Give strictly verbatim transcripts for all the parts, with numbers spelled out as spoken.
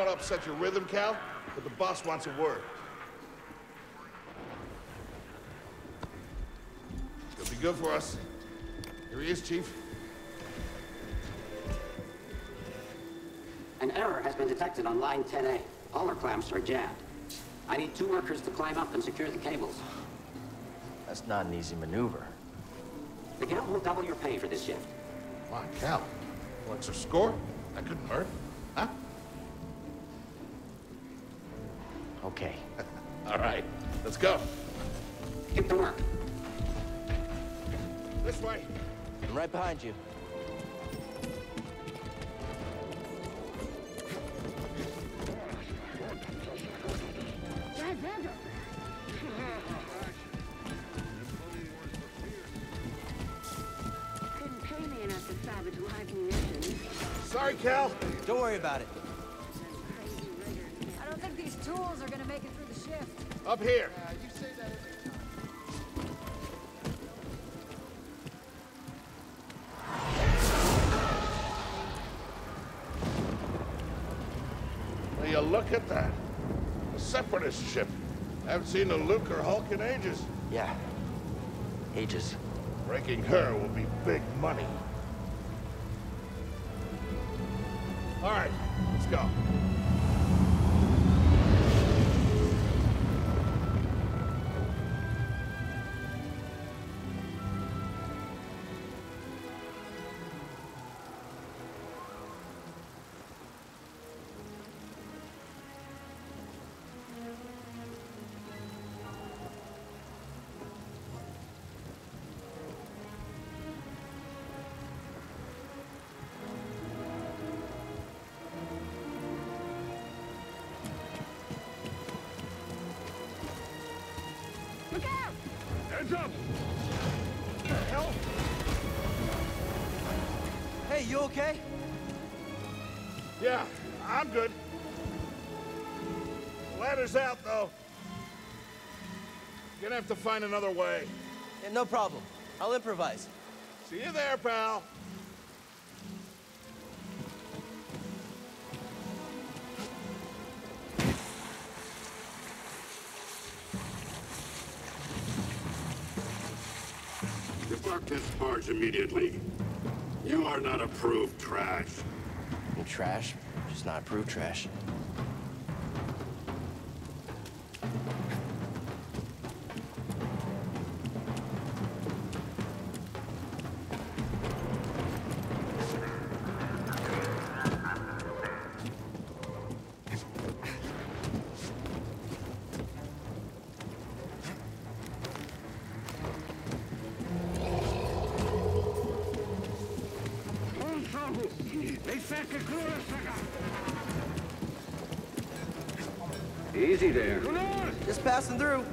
want to upset your rhythm, Cal, but the boss wants a word. It'll be good for us. Here he is, Chief. An error has been detected on line ten A. All our clamps are jabbed. I need two workers to climb up and secure the cables. That's not an easy maneuver. The guild will double your pay for this shift. Come on, Cal. What's your score? That couldn't hurt. Huh? Okay. All right, let's go. Get to work. This way. I'm right behind you. Sorry, Cal. Don't worry about it. I don't think these tools are gonna make it through the shift. Up here. Uh, you say that every time. Will you look at that? A separatist ship. I haven't seen a Luke or Hulk in ages. Yeah. Ages. Breaking her will be big money. All right, let's go. Look out! Hands up! What the hell? Hey, you okay? Yeah, I'm good. Ladder's out, though. Gonna have to find another way. Yeah, no problem. I'll improvise. See you there, pal. Depart this barge immediately. You are not approved trash. I'm trash, just not approved trash. Easy there. Just passing through.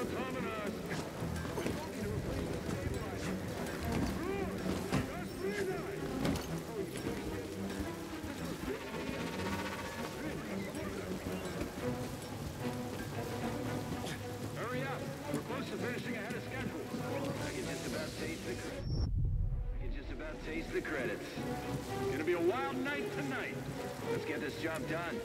Hurry up. We're close to finishing ahead of schedule. I can just about taste the credits. I can just about taste the credits. It's gonna be a wild night tonight. Let's get this job done.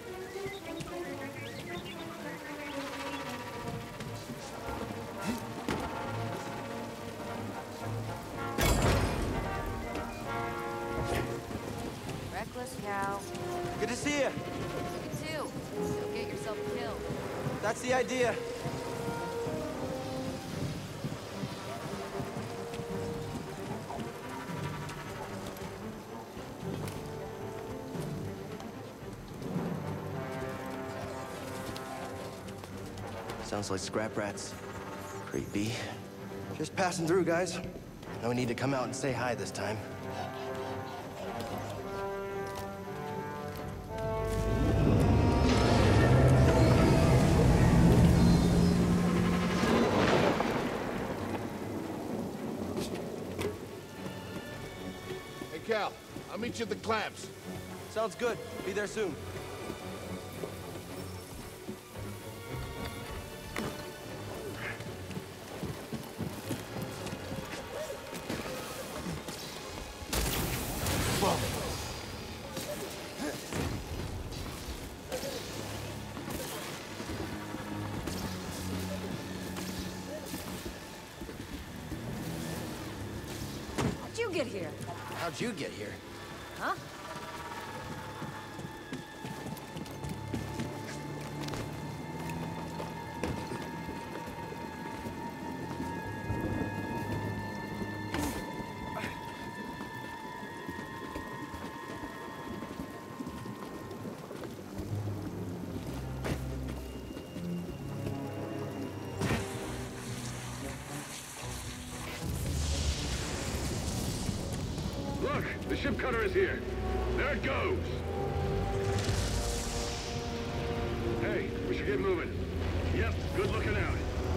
Reckless cow. Good to see you. You too. Don't get yourself killed. That's the idea. Sounds like scrap rats. Creepy. Just passing through, guys. No need to come out and say hi this time. Hey, Cal, I'll meet you at the clamps. Sounds good. Be there soon. get here? How'd you get here? Huh? Look, the ship cutter is here. There it goes. Hey, we should get moving. Yep, good looking out.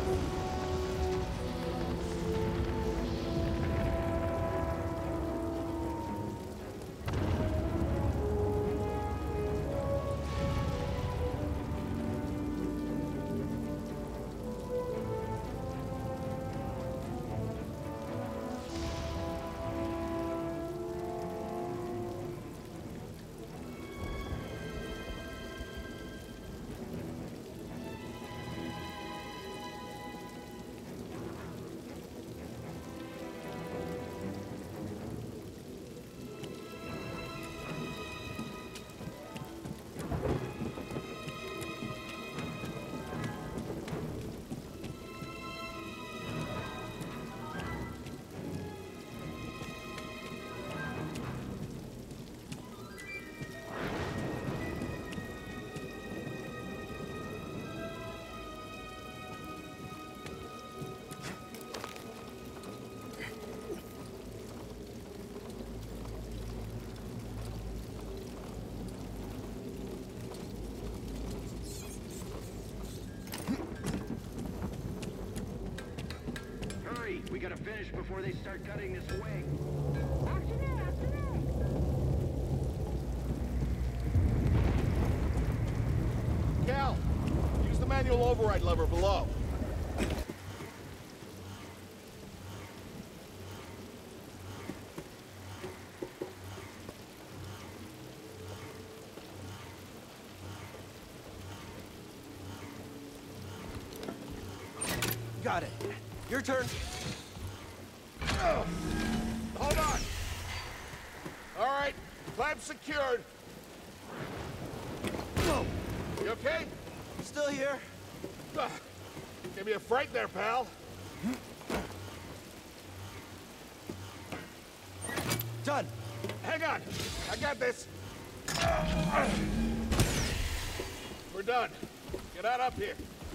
We gotta finish before they start cutting this wing. Cal, use the manual override lever below. Got it. Your turn. Oh, hold on. All right, clamp secured. Whoa. You okay? Still here. Uh, give me a fright there, pal. Done. Hang on, I got this. We're done. Get out up here.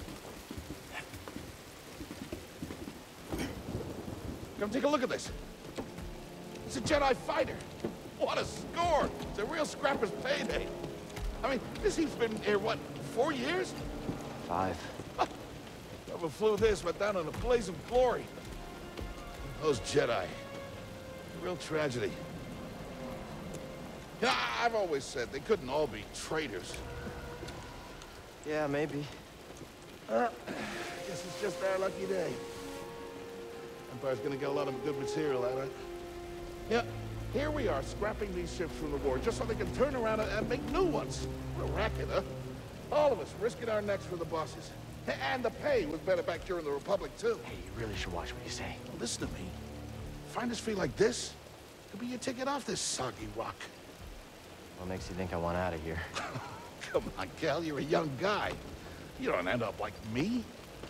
Come take a look at this. It's a Jedi fighter. What a score! It's a real scrapper's payday. I mean, this he's been here, what, four years? Five. Whoever flew this went down in a blaze of glory. Those Jedi. Real tragedy. Yeah, I've always said they couldn't all be traitors. Yeah, maybe. Uh, guess it's just our lucky day. Empire's gonna get a lot of good material out of it. Yeah, here we are, scrapping these ships from the war, just so they can turn around and, and make new ones. What a racket, huh? All of us risking our necks for the bosses. And the pay was better back during the Republic, too. Hey, you really should watch what you say. Well, listen to me. Find us free like this, could be your ticket off this soggy rock. What makes you think I want out of here? Come on, Cal, you're a young guy. You don't end up like me.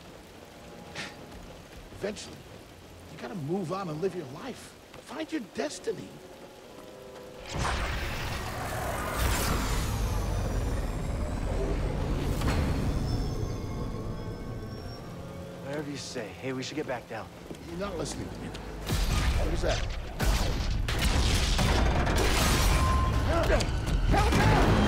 Eventually, you gotta move on and live your life. Find your destiny. Whatever you say. Hey, we should get back down. You're not listening to me. What was that? Help out!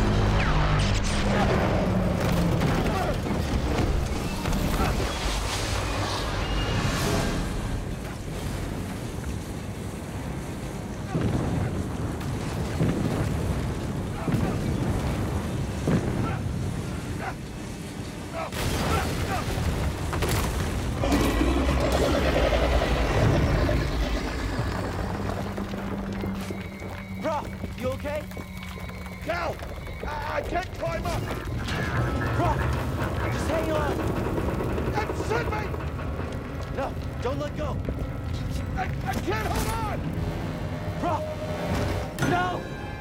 Bro, you okay? Cal! I, I can't climb up! Bro, just hang on. That sent me! No, don't let go. I, I can't hold on! Bro! No!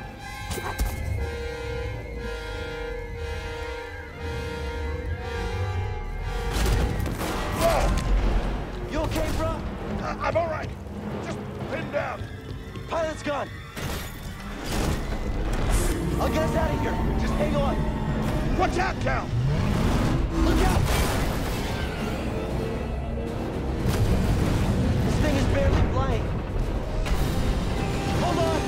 You okay, bro? Uh, I'm all right. Just pinned down. Pilot's gone. I'll get us out of here. Just hang on. Watch out, Cal. Look out! This thing is barely flying. Hold on!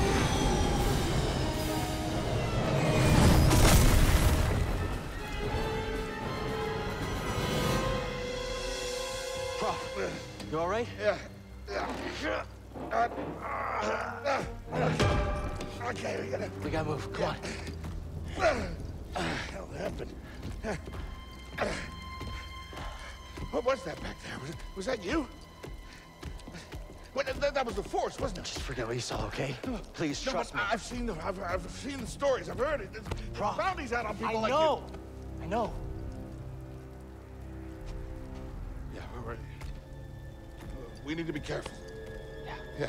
Prof, you all right? Yeah. Yeah. Uh, uh, uh, okay, we gotta... We gotta move. Come on. What the hell happened? What was that back there? Was, it, was that you? What, that, that was the Force, wasn't it? Just forget what you saw, okay? Please No, trust but me. I've seen the I've, I've seen the stories. I've heard it. There's Prof, bounties out on people I like know. I know. you. Yeah, we're ready. We need to be careful. Yeah. Yeah.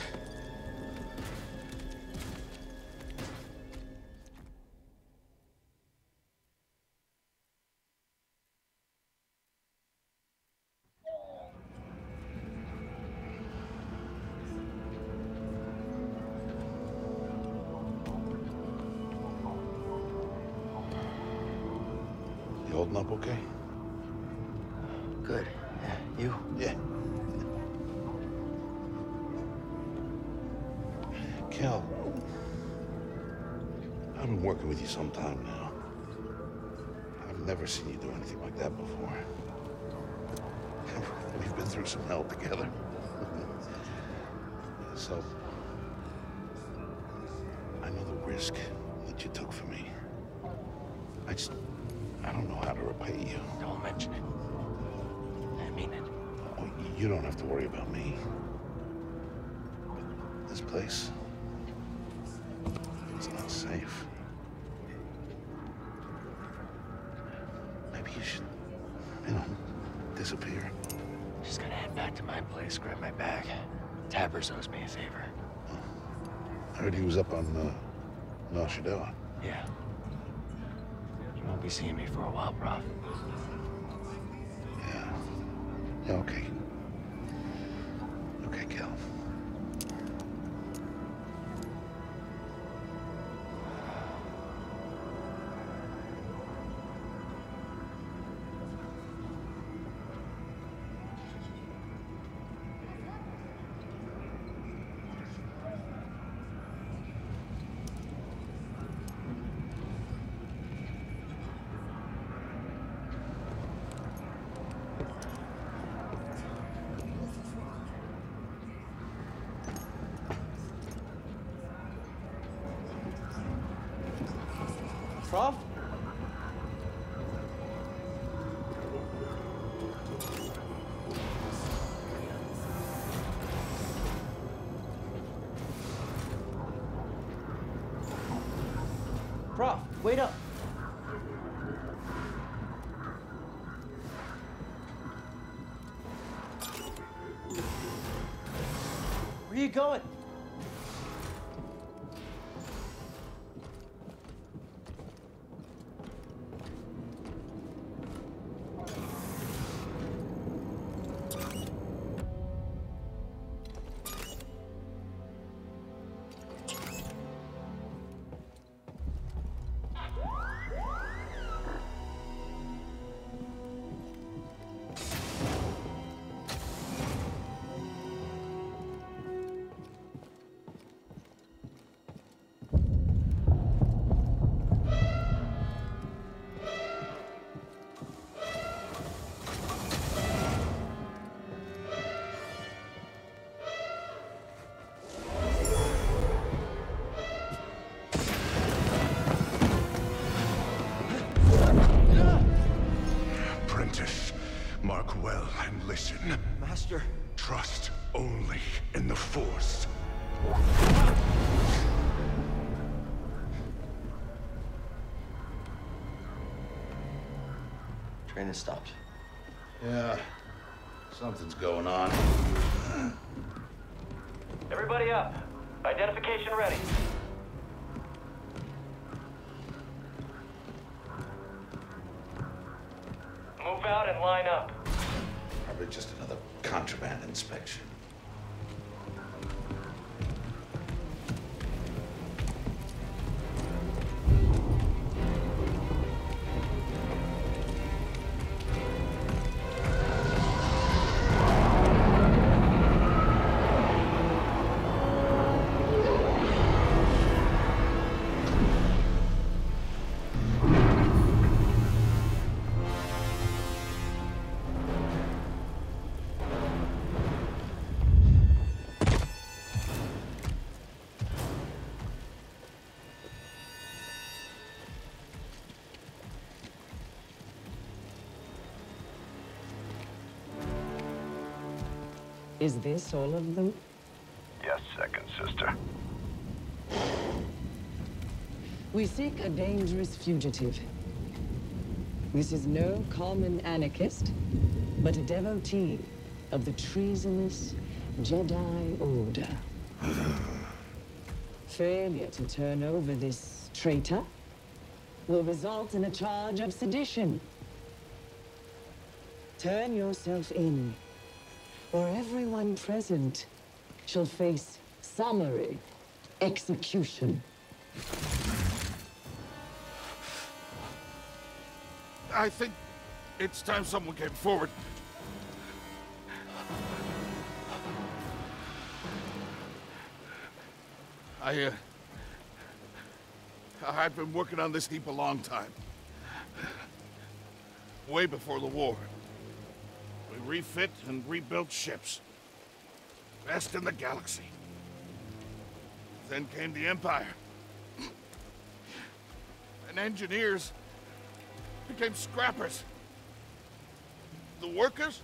You holding up okay? Good. Yeah, you? Yeah. Cal, I've been working with you some time now. I've never seen you do anything like that before. We've been through some hell together. So, I know the risk that you took for me. I just, I don't know how to repay you. Don't mention it. I mean it. Oh, you don't have to worry about me. But this place, it's not safe. Maybe you should, you know, disappear. Just gonna head back to my place, grab my bag. Tappers owes me a favor. I heard he was up on, uh, Noshidella. Yeah. You won't be seeing me for a while, Prof. Yeah. Yeah, okay. Okay, Cal. Prof? Prof, wait up. Where are you going? Mark well and listen. Master. Trust only in the Force. Train has stopped. Yeah. Something's going on. Everybody up. Identification ready. Move out and line up. Probably just another contraband inspection. Is this all of them? Yes, second sister. We seek a dangerous fugitive. This is no common anarchist, but a devotee of the treasonous Jedi Order. Failure to turn over this traitor will result in a charge of sedition. Turn yourself in, or everyone present shall face summary execution. I think it's time someone came forward. I, uh... I've been working on this heap a long time. Way before the war. We refit and rebuilt ships. Best in the galaxy. Then came the Empire. And engineers became scrappers. The workers,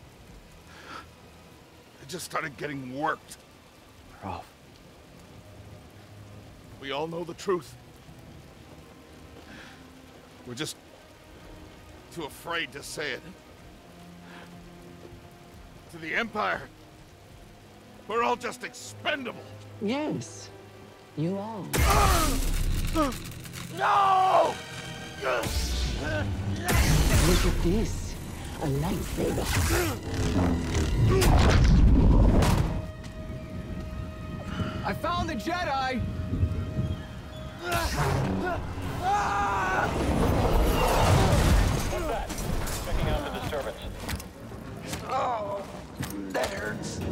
they just started getting worked. Prof. We all know the truth. We're just too afraid to say it. To the Empire, we're all just expendable. Yes, you are. No! Look at this, a lightsaber. I found the Jedi! What's that? Checking out the disturbance. Oh, that hurts.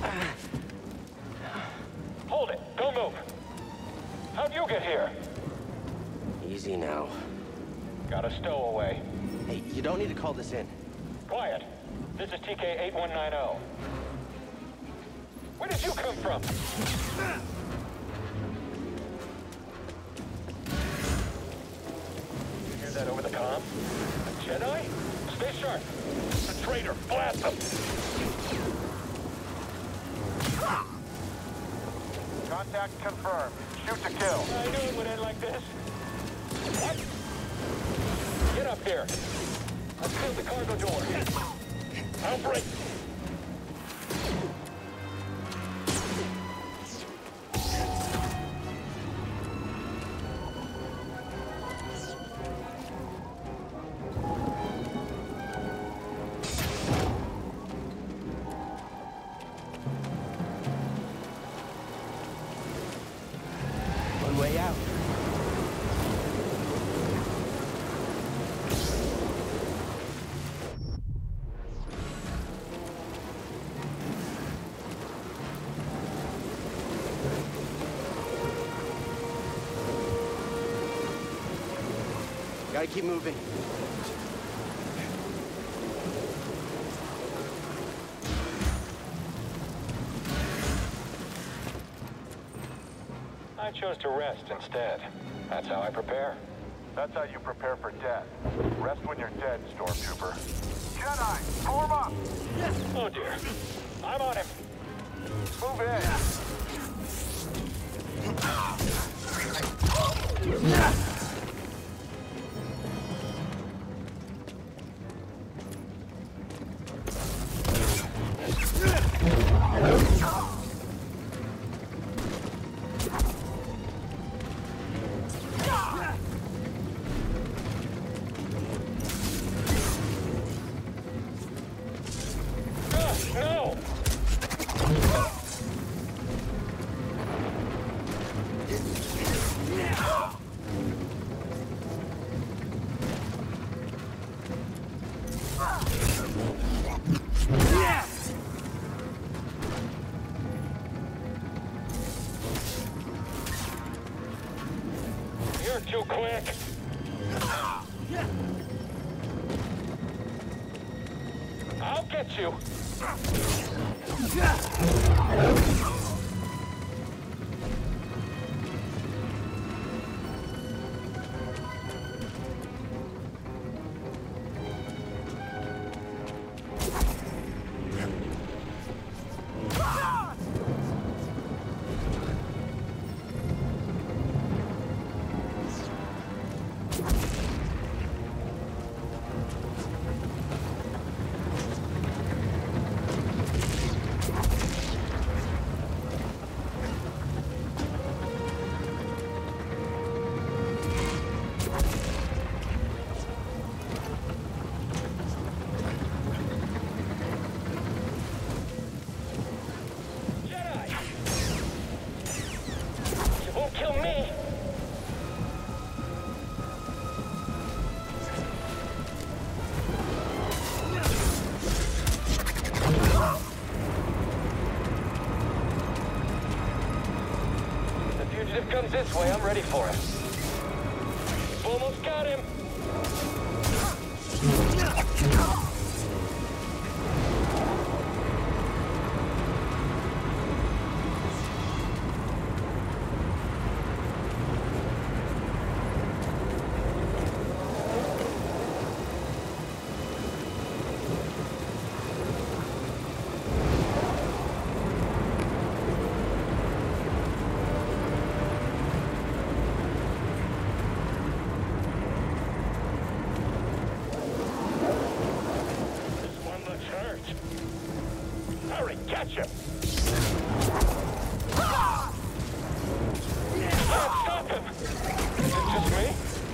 Hold it. Don't move. How'd you get here? Easy now. Got a stowaway. Hey, you don't need to call this in. Quiet. This is T K eight one nine zero. Where did you come from? You hear that over the comm? A Jedi? Stay sharp. A traitor. Blast him. Contact confirmed. Shoot to kill. I knew it would end like this. What? Get up here. I've sealed the cargo door. I'll break. One way out. Gotta keep moving. I chose to rest instead. That's how I prepare. That's how you prepare for death. Rest when you're dead, Stormtrooper. Jedi, form up! Oh dear. I'm on him. Move in. You're too quick. I'll get you. If comes this way, I'm ready for it. Almost got him. Hurry, catch him! Can't stop him! Is it just me?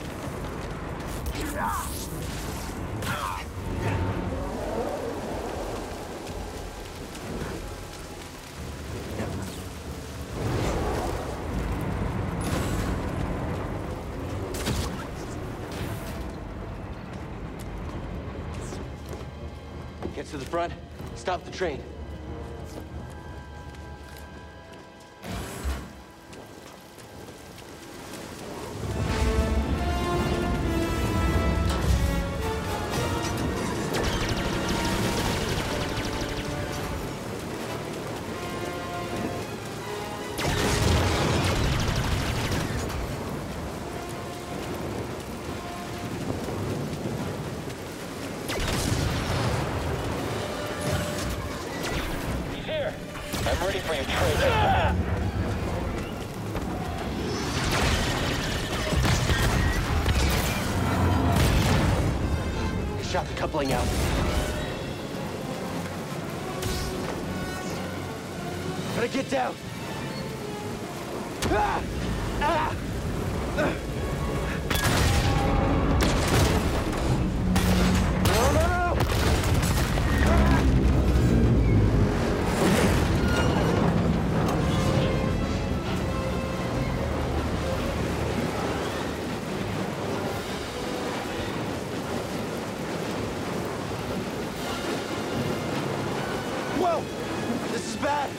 Get to the front, stop the train. I'm ready for your training. Shot the coupling out. Gotta get down. Ah! Ah! Ah! No, no, no! Whoa! This is bad!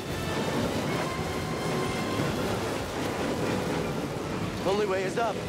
Only way is up.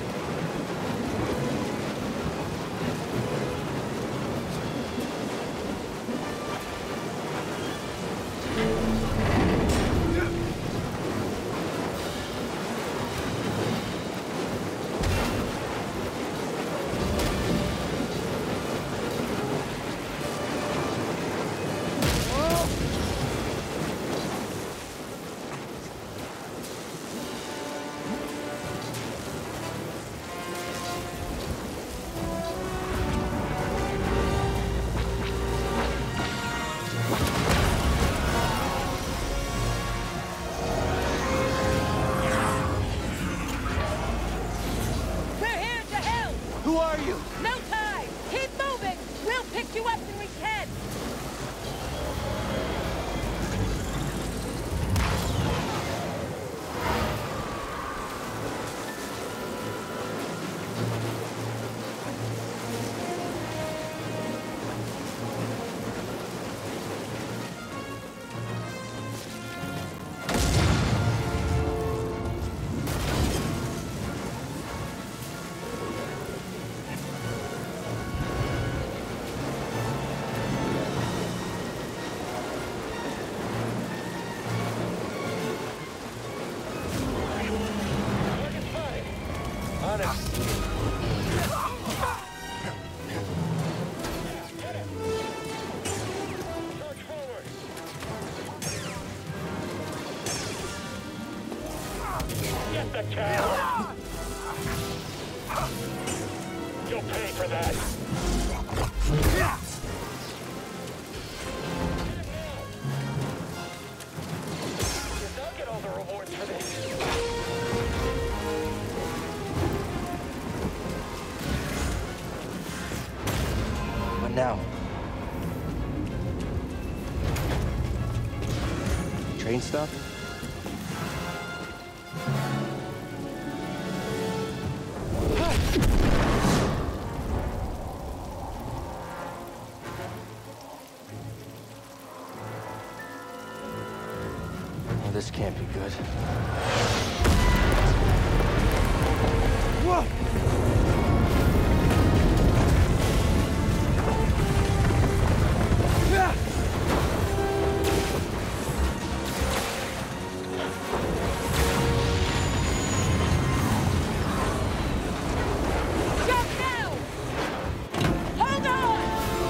Get the cow! You'll pay for that! I'll get all the rewards for this. What now? Train stuff? This can't be good. Whoa! Yeah! Jump now! Hold on!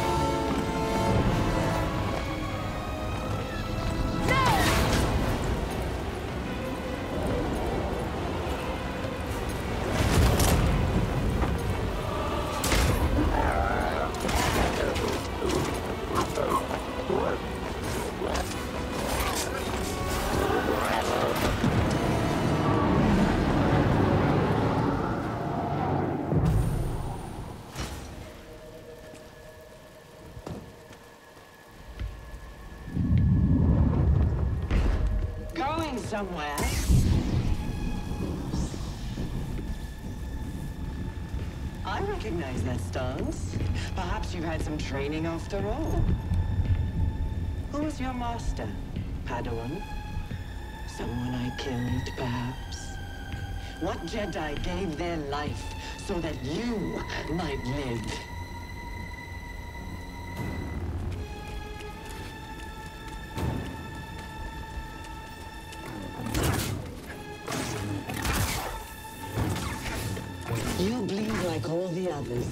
Going somewhere. I recognize that stance. Perhaps you've had some training after all. Who was your master, Padawan? Someone I killed, perhaps? What Jedi gave their life so that you might live? You bleed like all the others.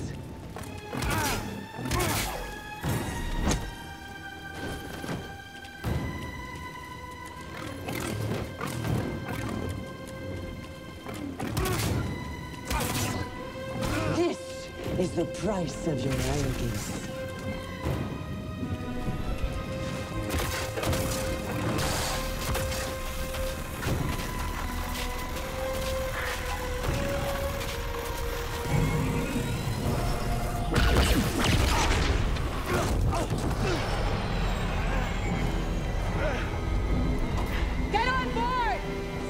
This is the price of your arrogance. Get on board!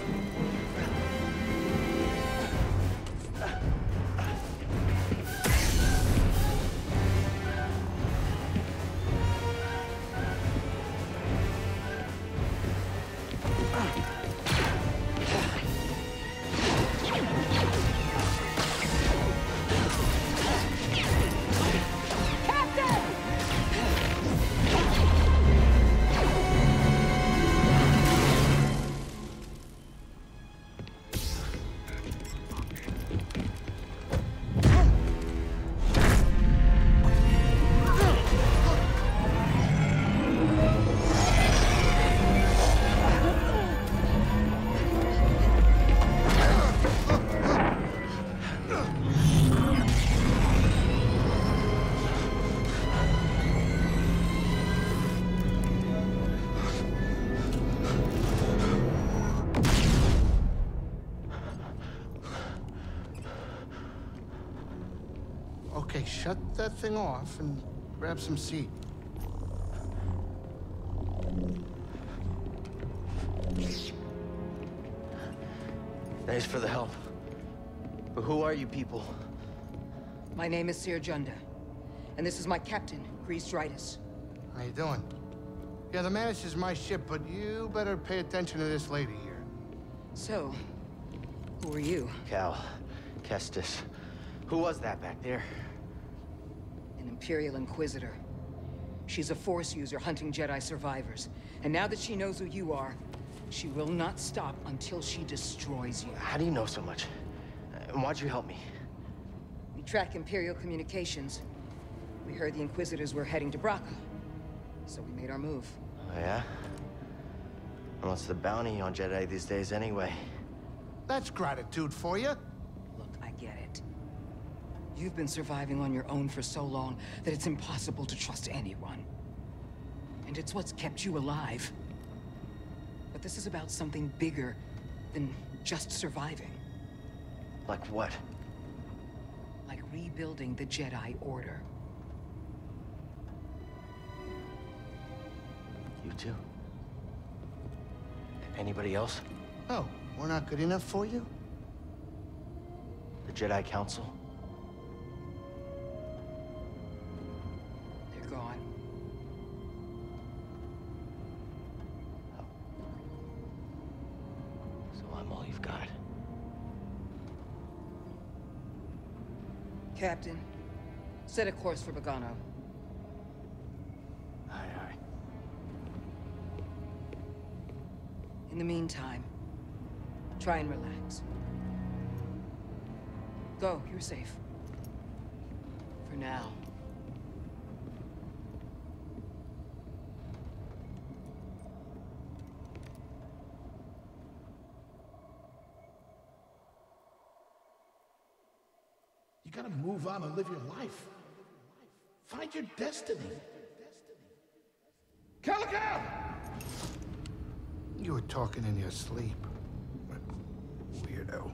Okay, shut that thing off and grab some seat. Thanks for the help. But who are you people? My name is Seer Junda, and this is my captain, G.Skill. How you doing? Yeah, the Mantis is my ship, but you better pay attention to this lady here. So, who are you? Cal. Kestis. Who was that back there? An Imperial Inquisitor. She's a Force user hunting Jedi survivors. And now that she knows who you are, she will not stop until she destroys you. How do you know so much? And why'd you help me? We track Imperial communications. We heard the Inquisitors were heading to Braca, so we made our move. Oh, yeah? And what's the bounty on Jedi these days anyway? That's gratitude for you. Look, I get it. You've been surviving on your own for so long that it's impossible to trust anyone. And it's what's kept you alive. But this is about something bigger than just surviving. Like what? Like rebuilding the Jedi Order. You too? Anybody else? Oh, we're not good enough for you? The Jedi Council? They're gone. Oh. So I'm all you've got. Captain, set a course for Bogano. Aye, aye. In the meantime, try and relax. Go, you're safe. For now. You gotta move on and live your life. Find your destiny. Calico! You were talking in your sleep. Weirdo.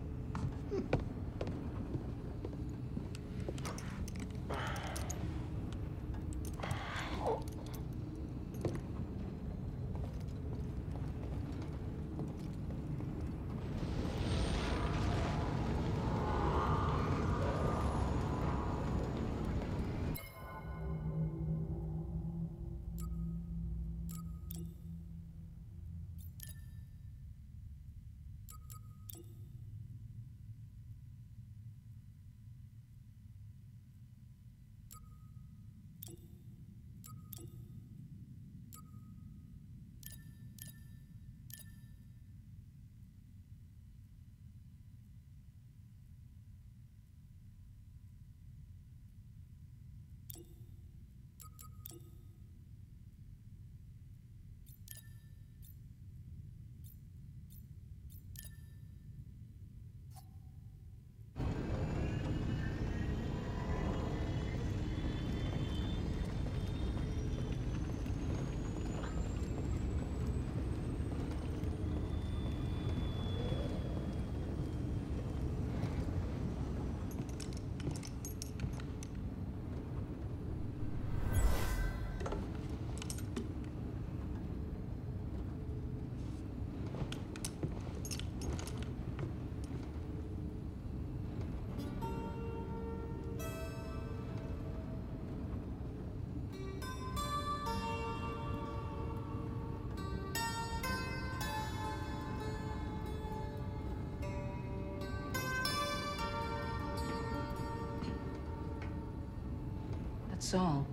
Song.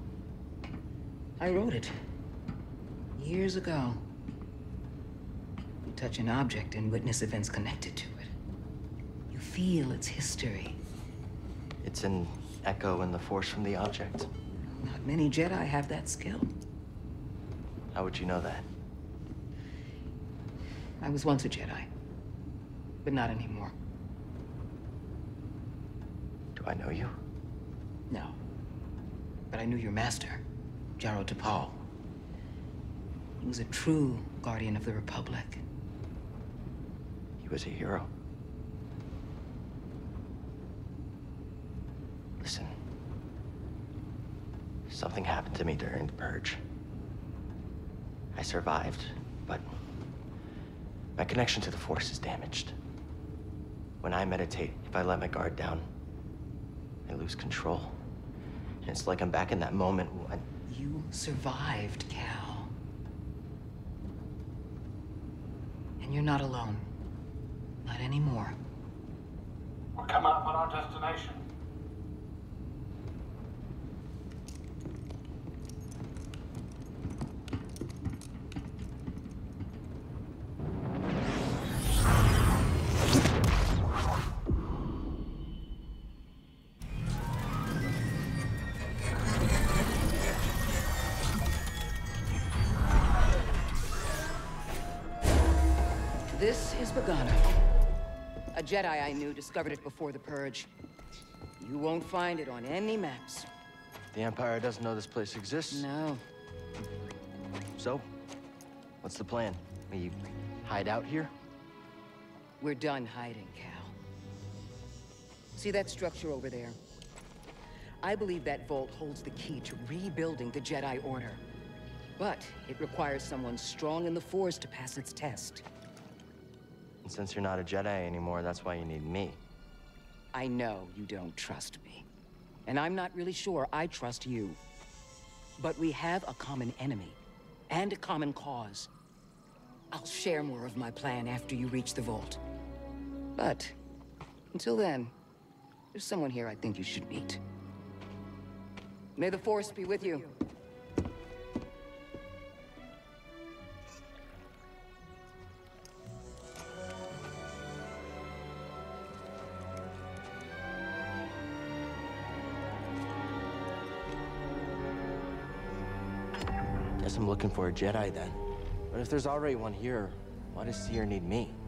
I wrote it. Years ago. You touch an object and witness events connected to it. You feel its history. It's an echo in the force from the object. Not many Jedi have that skill. How would you know that? I was once a Jedi, but not anymore. Do I know you? No. But I knew your master, Jaro Tapal. He was a true guardian of the Republic. He was a hero. Listen. Something happened to me during the Purge. I survived, but my connection to the Force is damaged. When I meditate, if I let my guard down, I lose control. And it's like I'm back in that moment when... You survived, Cal. And you're not alone. Not anymore. We're coming up on our destination. This is Bogano. A Jedi I knew discovered it before the Purge. You won't find it on any maps. The Empire doesn't know this place exists? No. So, what's the plan? We hide out here? We're done hiding, Cal. See that structure over there? I believe that vault holds the key to rebuilding the Jedi Order. But it requires someone strong in the Force to pass its test. And since you're not a Jedi anymore, that's why you need me. I know you don't trust me. And I'm not really sure I trust you. But we have a common enemy. And a common cause. I'll share more of my plan after you reach the vault. But, until then, there's someone here I think you should meet. May the Force be with you. Guess I'm looking for a Jedi then. But if there's already one here, why does Seer need me?